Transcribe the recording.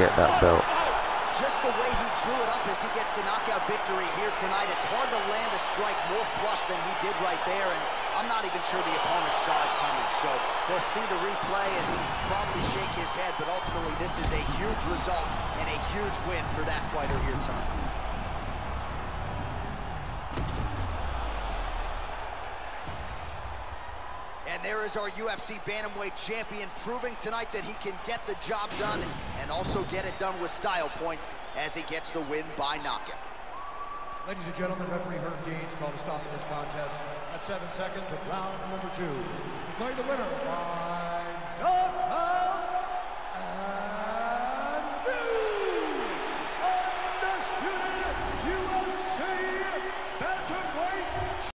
get that belt. Just the way he drew it up as he gets the knockout victory here tonight, it's hard to land a strike more flush than he did right there, and I'm not even sure the opponent saw it coming. So they'll see the replay and probably shake his head, but ultimately this is a huge result and a huge win for that fighter here tonight. And there is our UFC Bantamweight champion, proving tonight that he can get the job done and also get it done with style points as he gets the win by knockout. Ladies and gentlemen, referee Herb Deans called a stop to this contest at 7 seconds of round number 2. Declaring the winner by knockout.